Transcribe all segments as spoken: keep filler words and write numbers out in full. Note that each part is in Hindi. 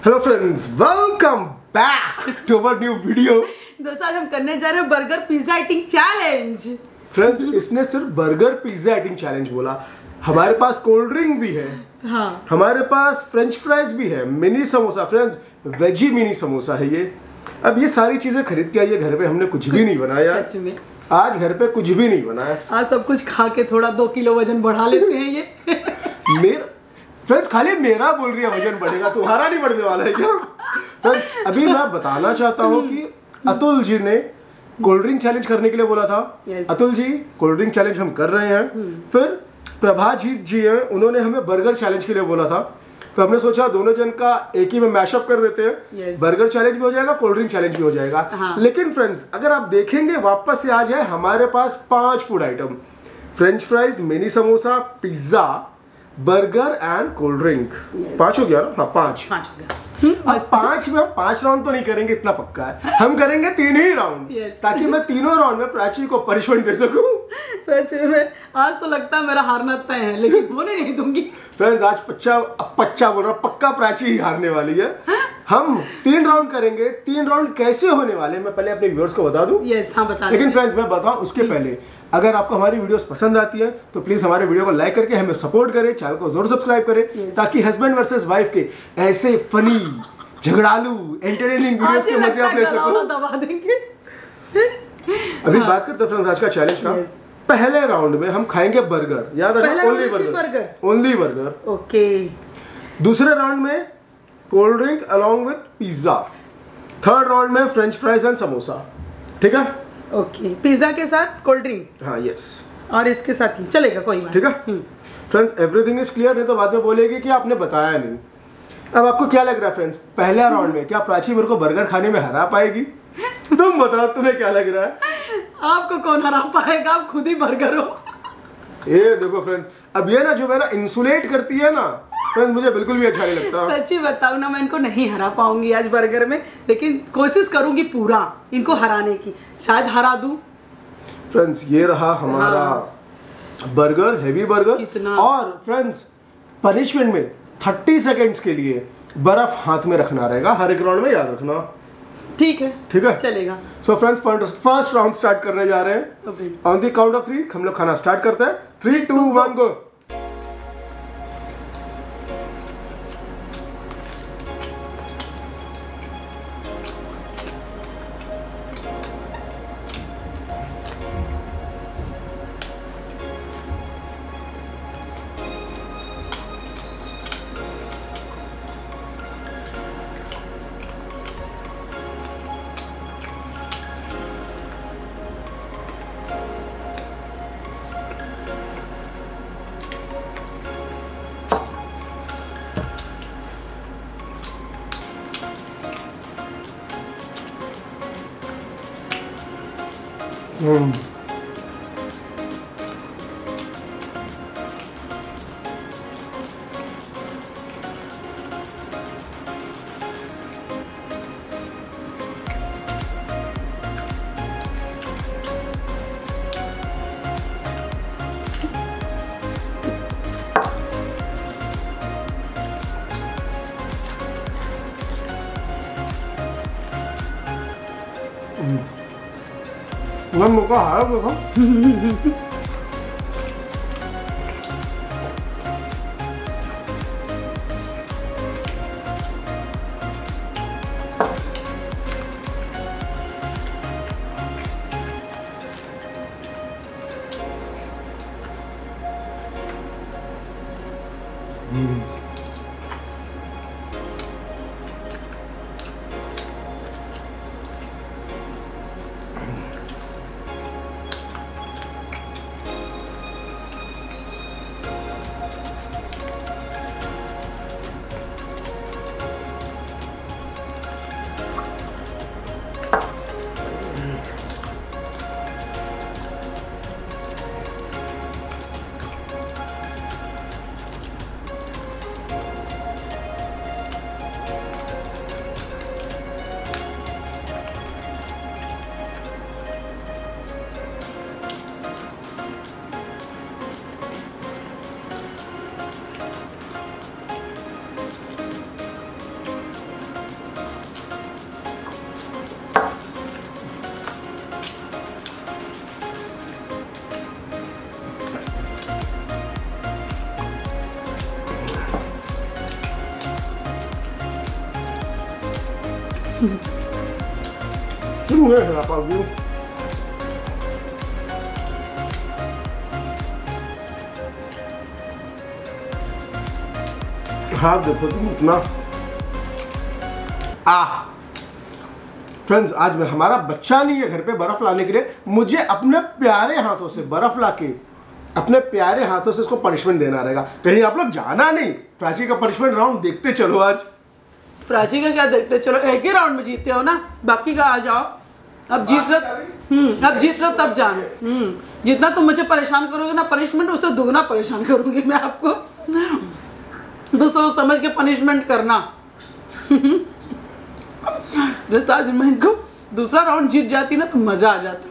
Hello friends, welcome back to our new video. दोस्तों आज हम करने जा रहे हैं burger pizza eating challenge. Friends इसने सिर्फ बर्गर पिज्जा ईटिंग चैलेंज बोला, हमारे पास कोल्ड ड्रिंक भी है, हाँ हमारे पास फ्रेंच फ्राइज भी है, mini samosa, friends veggie mini samosa है ये। अब ये सारी चीजें खरीद के आई है घर पे, हमने कुछ भी नहीं बनाया। सच में आज घर पे कुछ भी नहीं बनाया। आज सब कुछ खा के थोड़ा दो किलो वजन बढ़ा लेते हैं ये। मेरा फ्रेंड्स खाली मेरा बोल रही है वजन बढ़ेगा, तुम्हारा नहीं बढ़ने वाला है क्या? फ्रेंड्स अभी मैं बताना चाहता हूँ कि अतुल जी ने कोल्ड ड्रिंक चैलेंज करने के लिए बोला था। yes. Atul ji cold drink challenge हम कर रहे हैं। फिर प्रभाजीत जी हैं, उन्होंने हमें बर्गर चैलेंज के लिए बोला था, तो हमने सोचा दोनों जन का एक ही में मैशअप कर देते हैं। yes. बर्गर चैलेंज भी हो जाएगा, कोल्ड ड्रिंक चैलेंज भी हो जाएगा। हाँ. लेकिन फ्रेंड्स अगर आप देखेंगे वापस से आ जाए हमारे पास पांच food item, French fries, mini samosa, pizza, burger and cold drink. पांच हो गया ना? हाँ पांच पांच हो गया। आज पांच में हम पांच राउंड तो नहीं करेंगे, इतना पक्का है। हम करेंगे तीन ही राउंड yes. ताकि ताकि मैं तीनों राउंड में प्राची को पनिशमेंट दे सकूं। सच में आज तो लगता है मेरा हारना तय है, लेकिन होने नहीं दूंगी। फ्रेंड्स आज पच्चा पच्चा बोल रहा हूं, पक्का प्राची ही हारने वाली है। हम तीन राउंड करेंगे। तीन राउंड कैसे होने वाले मैं पहले अपने व्यूअर्स को बता दूं। यस हाँ बता। लेकिन फ्रेंड्स मैं बताऊं उसके पहले, अगर आपको हमारी वीडियोस पसंद आती है तो प्लीज हमारे वीडियो को लाइक करके हमें सपोर्ट करें, चैनल को जरूर सब्सक्राइब करें। yes. ताकि हस्बैंड वर्सेस वाइफ के ऐसे फनी, झगड़ालू, एंटरटेनिंग वीडियोस के मजे आप ले सको। दबा देंगे। अभी हाँ. बात करते हैं फ्रेंड्स आज का चैलेंज का। yes. पहले राउंड में हम खाएंगे बर्गर, याद रखना, only burger, only burger. Okay. दूसरे राउंड में cold drink along with pizza. Third round में फ्रेंच फ्राइज एंड समोसा। ठीक है? ओके, पिज्जा के साथ कोल्ड ड्रिंक। हाँ यस। और इसके साथ ही चलेगा, कोई बात। ठीक है फ्रेंड्स, एवरीथिंग इज क्लियर, नहीं तो बाद में बोलेगी कि आपने बताया नहीं। अब आपको क्या लग रहा है फ्रेंड्स, पहला राउंड में क्या प्राची मेरे को बर्गर खाने में हरा पाएगी? तुम बताओ तुम्हें क्या लग रहा है? आपको कौन हरा पाएगा, आप खुद ही बर्गर हो। ये देखो फ्रेंड्स, अब ये ना जो मेरा इंसुलेट करती है ना फ्रेंड्स, मुझे बिल्कुल भी अच्छा नहीं लगता। सच्ची बताऊं ना, मैं इनको नहीं हरा पाऊंगी आज बर्गर में, लेकिन कोशिश करूंगी पूरा इनको हराने की, शायद हरा दूं। फ्रेंड्स ये रहा हमारा हाँ। Burger, heavy burger. कितना? और फ्रेंड्स पनिशमेंट में तीस सेकंड्स के लिए बर्फ हाथ में रखना रहेगा हर एक राउंड में, याद रखना। ठीक है ठीक है, चलेगा। So friends first round start करने जा रहे हैं। On the count of three हम लोग खाना स्टार्ट करते हैं। Three two one go. हम्म मैं मुका हार देखो। तुम नहीं हरा पाओगी। हाँ देखो तुम इतना आ फ्रेंड्स, आज मैं हमारा बच्चा नहीं है घर पे बर्फ लाने के लिए, मुझे अपने प्यारे हाथों से बर्फ लाके अपने प्यारे हाथों से इसको पनिशमेंट देना रहेगा। कहीं आप लोग जाना नहीं, प्राची का पनिशमेंट राउंड देखते चलो। आज प्राची का क्या देखते चलो, एक ही राउंड में जीते हो ना, बाकी का आ जाओ। अब जीत लो, हम्म अब जीत लो तब जानो। हम्म जितना तुम मुझे परेशान करोगे ना पनिशमेंट, उससे दुगना परेशान करूंगी मैं आपको। तो सोच समझ के पनिशमेंट करना। आज मैं इनको दूसरा राउंड जीत जाती ना तो मजा आ जाता।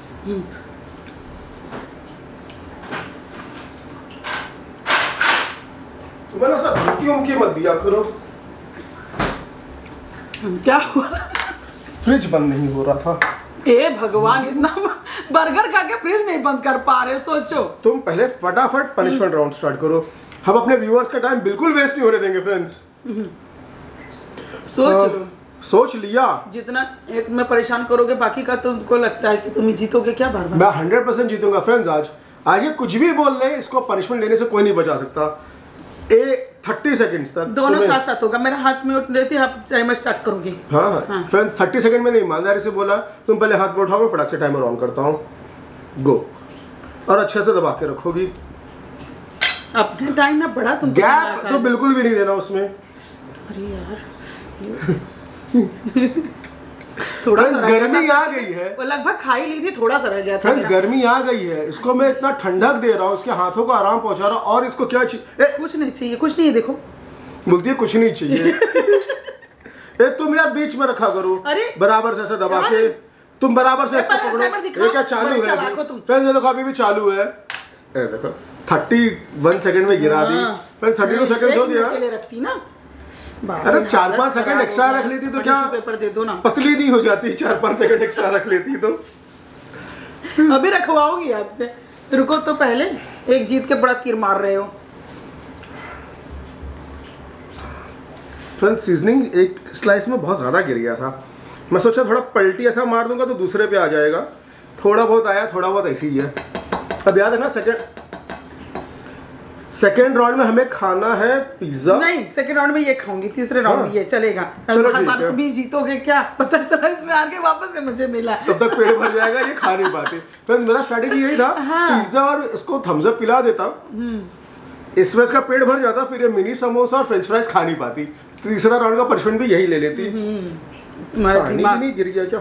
तुम्हें ना सब धमकी उमकी मत दिया करो। क्या हुआ? फ्रिज बंद नहीं हो रहा था। ए भगवान, इतना बर्गर खा के फ्रिज नहीं बंद कर पा रहे, सोचो। तुम पहले फटाफट पनिशमेंट राउंड स्टार्ट करो, हम अपने व्यूअर्स का टाइम बिल्कुल वेस्ट नहीं होने देंगे फ्रेंड्स। सोच लो। सोच लिया। जितना एक में परेशान करोगे बाकी का तो तुमको लगता है कि तुम ही जीतोगे क्या? बार बार मैं हंड्रेड परसेंट जीतूंगा फ्रेंड्स। आज आज ये कुछ भी बोल ले, इसको पनिशमेंट लेने से कोई नहीं बचा सकता। ए थर्टी सेकंड्स तक दोनों साथ साथ होगा। मेरा हाथ में उठ लेती, आप टाइमर स्टार्ट करोगे। हाँ हाँ फ्रेंड्स, थर्टी सेकंड में नहीं, ईमानदारी से बोला। तुम पहले हाथ में उठाओ, मैं फटाक से टाइमर ऑन करता हूँ। गो। और अच्छे से दबा के रखोगी। अपने टाइम ना बड़ा तुम गैप तो बिल्कुल भी नहीं देना उसमें। अरे यार थोड़ा सा गर्मी आ गई है, वो लगभग खा ही ली थी, थोड़ा सा रह गया था। फ्रेंड्स गर्मी आ गई है, इसको मैं इतना ठंडक दे रहा हूँ, इसके हाथों को आराम पहुंचा रहा हूँ, और इसको क्या चाहिए? कुछ नहीं चाहिए, कुछ नहीं है, देखो बोलती है कुछ नहीं चाहिए। ए तुम यार बीच में रखा करो, अरे बराबर से ऐसे दबा के तुम बराबर से इसको पकड़ो। ये क्या चालू है? फ्रेंड्स ये देखो अभी भी चालू है। ए देखो थर्टी वन सेकंड में गिरा दी। फ्रेंड्स थर्टी टू सेकंड हो गया। रखती ना, अरे चार पाँच सेकंड एक्स्ट्रा रख लेती तो क्या पेपर दे दो ना, पतली नहीं हो जाती? चार पाँच सेकंड एक्स्ट्रा रख लेती तो। अभी रखवाओगी आपसे, रुको तो पहले। एक जीत के बड़ा तीर मार रहे हो। फ्रेंड्स सीजनिंग एक स्लाइस में बहुत ज़्यादा गिर गया था, मैं सोचा थोड़ा पलटी ऐसा मार दूंगा तो दूसरे पे आ जाएगा। थोड़ा बहुत आया, थोड़ा बहुत ऐसे ही है। अब याद है ना सेकंड सेकेंड राउंड में हमें खाना है पिज्जा। नहीं, सेकेंड राउंड में ये खाऊंगी, तीसरे राउंड में ये चलेगा। चलो हर ठीक बार है। तुम ही जीतोगे क्या पता चला, इसमें आके वापस से मुझे मिला। तब तक पेट भर जाएगा, ये खा नहीं पाते। तो मेरा स्ट्रैटेजी यही था, हाँ। पिज्जा और इसको थम्स अप पिला देता, इसमें इसका पेट भर जाता, फिर ये मिनी समोसा और फ्रेंच फ्राइज खा नहीं पाती। तीसरा राउंड का पनिशमेंट भी यही ले लेती। तुम्हारा पानी दिमाग भी नहीं गिर गया क्या?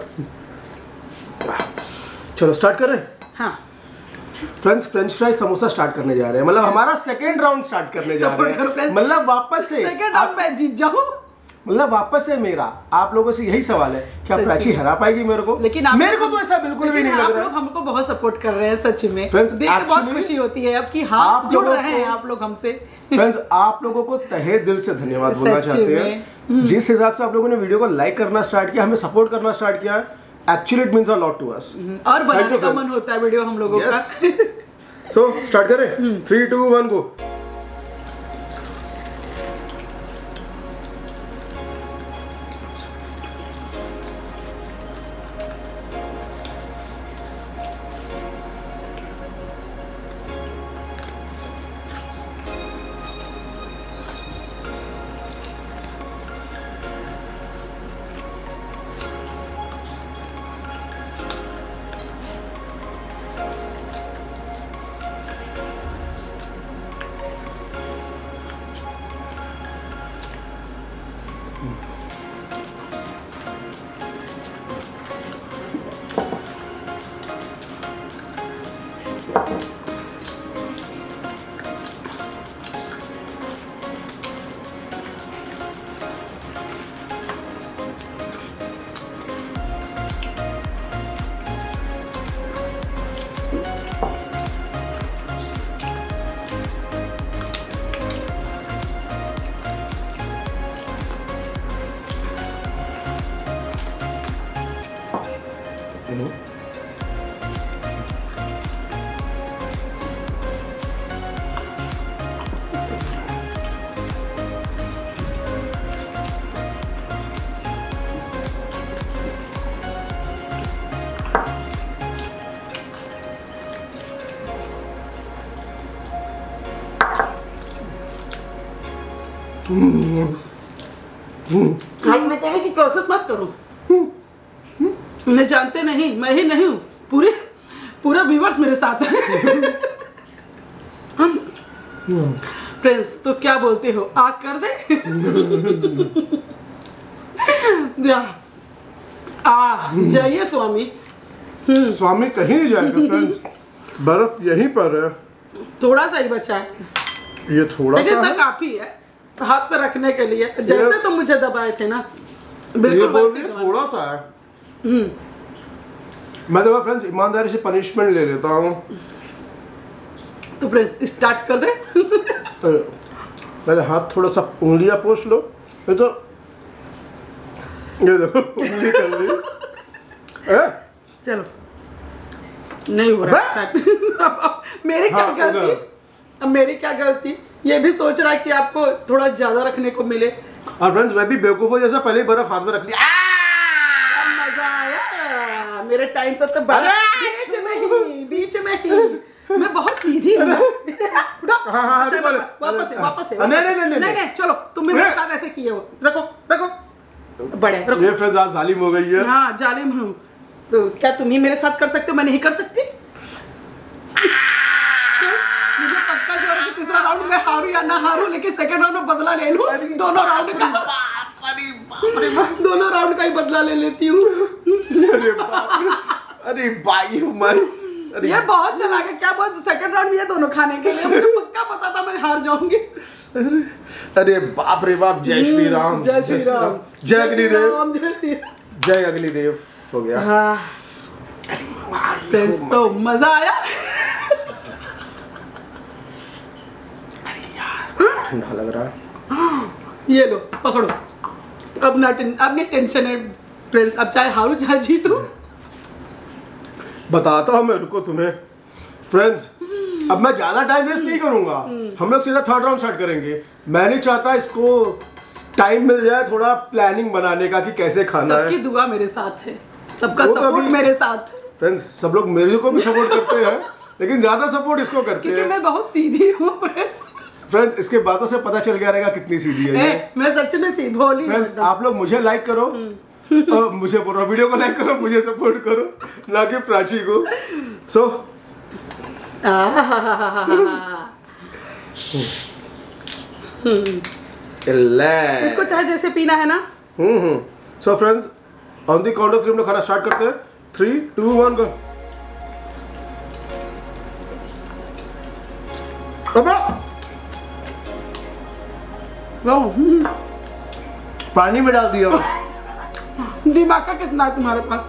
चलो स्टार्ट करें। हाँ friends French fries samosa start करने जा रहे हैं, मतलब हमारा सेकेंड राउंड स्टार्ट करने जा रहे हैं। मतलब वापस से सेकेंड राउंड में जीत जाऊं, मतलब वापस से मेरा आप लोगों से यही सवाल है, क्या प्राची हरा पाएगी मेरे को? लेकिन मेरे को तो ऐसा बिल्कुल भी नहीं लग रहा है। आप लोग हमको बहुत सपोर्ट कर रहे हैं सच में, Friends, देख के बहुत actually, खुशी होती है अब कि हाँ आप जुड़ लोगों रहे हैं को- आप लोग हमसे। फ्रेंड्स आप लोगों को तहे दिल से धन्यवाद बोलना सच चाहते में। हैं। जिस हिसाब से आप लोगों ने वीडियो को लाइक करना स्टार्ट किया, हमें सपोर्ट करना स्टार्ट किया, actually it means a lot to us. और बनाने का मन होता है वीडियो हम लोगों का। सो स्टार्ट करें, थ्री टू वन गो। आप लोगों की प्रोसेस मत करो, उन्हें जानते नहीं, मैं ही नहीं हूँ, पूरे पूरा व्यूअर्स मेरे साथ है। फ्रेंड्स तो क्या बोलते हो, आग कर दे? आ जाइए स्वामी। स्वामी कहीं नहीं जाएगा फ्रेंड्स, बर्फ यहीं पर है। थोड़ा सा ही बचा है, ये थोड़ा लेकिन सा तो है। काफी है हाथ पे रखने के लिए, जैसे तुम मुझे दबाए थे ना, ये बिल्कुल बोल वैसे रही है, दबाए। थोड़ा सा है। मैं तो फ्रेंड्स ईमानदारी से पनिशमेंट ले लेता हूँ। तो फ्रेंड्स स्टार्ट कर दे। पहले हाथ थोड़ा सा उंगलियां पोंछ लो, ये तो ये देखो उंगली कर ली। हैं? चलो नहीं हो रहा है। अब- अब मेरी क्या हाँ, गलती, उधर। अब मेरी क्या गलती, ये भी सोच रहा है कि आपको थोड़ा ज्यादा रखने को मिले। और फ्रेंड्स मैं भी बेवकूफ हूँ, जैसा पहले ही बर्फ हाथ में रख लिया। अब मजा आया, मेरे टाइम तो, तो बड़ा बीच में ही बीच में ही मैं बहुत सीधी हूँ। उठो, हाँ, हाँ, उठो, रुको, वापस से वापस से नहीं, नहीं, नहीं, नहीं, नहीं नहीं चलो, तुम भी मेरे नहीं। साथ ऐसे किए हो, रखो रखो बड़े रखो। ये फ्रेंड्स आज जालिम हो गई है। हाँ जालिम हूँ, तो क्या तुम ही मेरे साथ कर सकते हो, मैं नहीं कर सकती? मुझे पक्का जोर है कि तीसरा राउंड में हारू या ना हारू, लेकिन सेकंड राउंड में बदला ले लूं, दोनों राउंड का। दोनों राउंड का ही बदला ले लेती हूँ। अरे बाप रे, अरे भाई हमारी, अरे ये बहुत चला गया, क्या बहुत सेकंड राउंड में ये दोनों खाने के लिए, मुझे पक्का पता था मैं हार जाऊंगी। अरे बाप रे बाप। जय श्री राम, जय श्री राम, जय अग्निदेव, राम, जय श्री राम। जय अग्निदेव हो गया। हाँ फ्रेंड्स तो मजा आया। ठंडा लग रहा है। ये लो पकड़ो, अब ना टें, अब नहीं टेंशन है फ्रेंड्स, अब चाहे हारू चाहे जीतू। बताता हूँ मैं, रुको तुम्हें फ्रेंड्स। अब मैं ज्यादा टाइम वेस्ट नहीं करूंगा, हम लोग सीधा थर्ड राउंड स्टार्ट करेंगे। मैं नहीं चाहता इसको टाइम मिल जाए थोड़ा प्लानिंग बनाने का कि कैसे खाना सबकी है। दुआ मेरे साथ है, सबका वो तो सपोर्ट अभी- मेरे साथ है, फ्रेंड्स सब लोग मेरे को भी सपोर्ट करते हैं, लेकिन ज्यादा सपोर्ट इसको करते क्योंकि हैं। मैं बहुत सीधी हूँ फ्रेंड्स। फ्रेंड्स इसके बातों से पता चल गया रहेगा कितनी सीधी है ये। ए, मैं सच में सीधी भोली हूँ फ्रेंड्स एकदम। आप लोग मुझे लाइक करो, और मुझे बोल रहा वीडियो को लाइक करो, मुझे सपोर्ट करो, ना कि प्राची को। सो इसको चाहे जैसे पीना है ना। Hmm hmm so friends on the count of three हम लोग खाना स्टार्ट करते हैं। Three two one go. वो पानी में डाल दिया। दिमाग का कितना है तुम्हारे पास?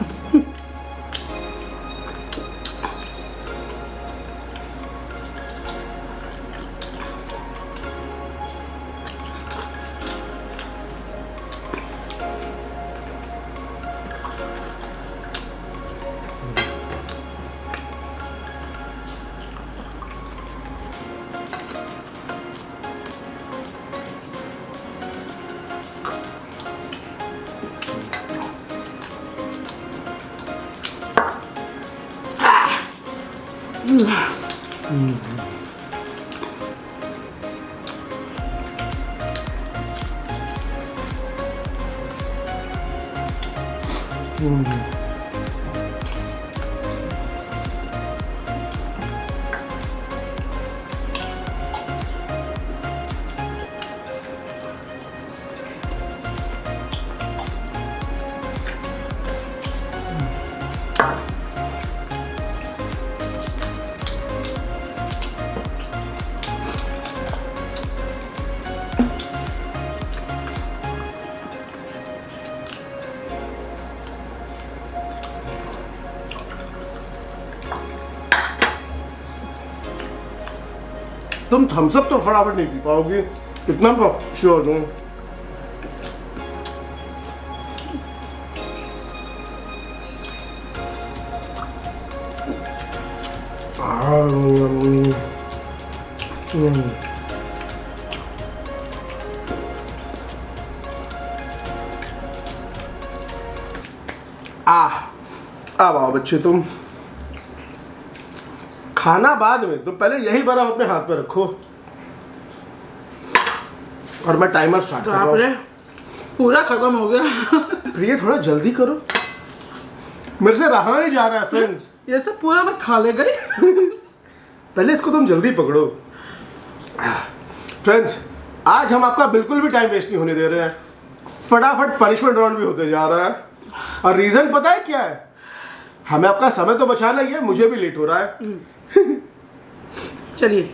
तुम थम्स अप तो फटाफट नहीं पी पाओगी, इतना श्योर हूँ। आह अब आओ बच्चे, तुम खाना बाद में, तुम पहले यही बर्फ अपने हाथ पे रखो। और मैं टाइमर स्टार्ट कर रहा बाप रे, हूँ। पूरा खत्म हो गया। प्रिय थोड़ा जल्दी करो, मेरे से रहा नहीं जा रहा है फ्रेंड्स। ये सब पूरा मैं खा ले गई। पहले इसको तुम जल्दी पकड़ो। फ्रेंड्स, आज हम आपका बिल्कुल भी टाइम वेस्ट नहीं होने दे रहे हैं, फटाफट पनिशमेंट राउंड भी होते जा रहा है। और रीजन पता है क्या है? हमें आपका समय तो बचाना ही है, मुझे भी लेट हो रहा है। चलिए।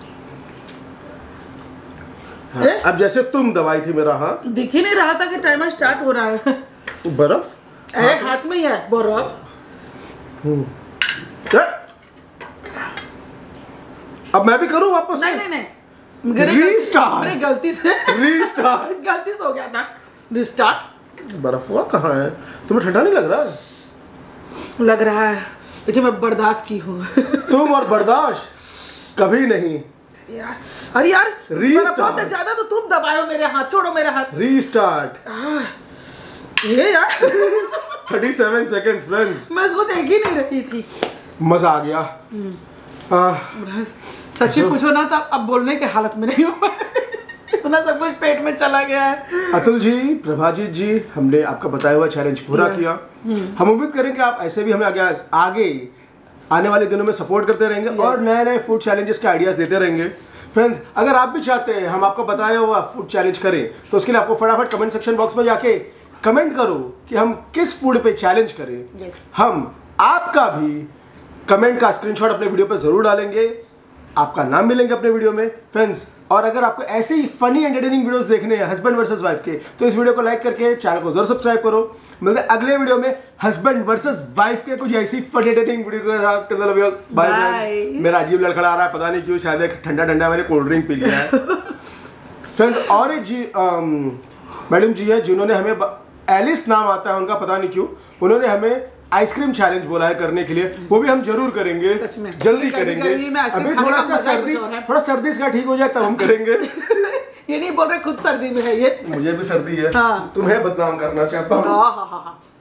हाँ, अब जैसे तुम दवाई थी मेरा हाथ, दिख ही नहीं रहा था कि टाइमर स्टार्ट हो रहा है। बर्फ ए, हाथ में ही है बर्फ। अब मैं भी करूं वापस? नहीं नहीं नहीं, मेरे Restart. मेरे गलती से रीस्टार्ट। गलती से हो गया था। रिस्टार्ट। बर्फ हुआ कहाँ है? तुम्हें ठंडा नहीं लग रहा है? लग रहा है, लेकिन मैं बर्दाश्त की हूँ। तुम और बर्दाश्त कभी नहीं। यार, अरे यार, Restart. बर्फों से ज्यादा तो तुम दबाओ मेरे हाथ, छोड़ो मेरे हाथ। रीस्टार्ट। ये यार, थर्टी सेवन सेकेंड्स फ्रेंड्स। मैं इसको देख ही नहीं रही थी। मजा आ गया। आह, सच्ची पूछो ना तो अब बोलने के हालत में नहीं हूँ। इतना सब कुछ पेट में चला गया है। अतुल जी, प्रभाजीत जी, हमने आपका बताया हुआ चैलेंज पूरा किया। हम उम्मीद करें कि आप ऐसे भी हमें आगे आगे आने वाले दिनों में सपोर्ट करते रहेंगे और नए नए फूड चैलेंजेस के आइडियाज देते रहेंगे। फ्रेंड्स, अगर आप भी चाहते हैं हम आपको बताया हुआ फूड चैलेंज करें तो उसके लिए आपको फटाफट कमेंट सेक्शन बॉक्स में जाके कमेंट करो कि हम किस फूड पे चैलेंज करें। yes. हम आपका भी कमेंट का स्क्रीनशॉट अपने वीडियो पे जरूर डालेंगे, आपका नाम मिलेंगे अपने वीडियो में फ्रेंड्स। और अगर आपको ऐसे ही फनी एंटरटेनिंग वीडियोस देखने हैं हस्बैंड वर्सेस वाइफ के, तो इस वीडियो को लाइक करके चैनल को जरूर सब्सक्राइब करो। मिलते हैं अगले वीडियो में हस्बैंड वर्सेस वाइफ के कुछ ऐसी फनी एंटरटेनिंग वीडियो के साथ। Bye friends. मेरा अजीब लड़खड़ा आ रहा है, पता नहीं क्यों, शायद एक ठंडा ठंडा मैंने कोल्ड ड्रिंक पी लिया है। फ्रेंड्स, और एक जी मैडम जी है जिन्होंने हमें, एलिस नाम आता है उनका, पता नहीं क्यों, उन्होंने हमें आइसक्रीम चैलेंज बोला है करने के लिए, वो भी हम जरूर करेंगे। सच में जल्दी कभी- करेंगे। कभी मैं आइसक्रीम अभी खाने थोड़ा का सा मजा ही सर्दी, कुछ और है। थोड़ा सर्दी इसका ठीक हो जाए तब हम करेंगे। ये नहीं बोल रहे खुद सर्दी में है ये। मुझे भी सर्दी है, हाँ। तुम्हें बदनाम करना चाहता हूँ। हाँ हाँ हाँ हाँ।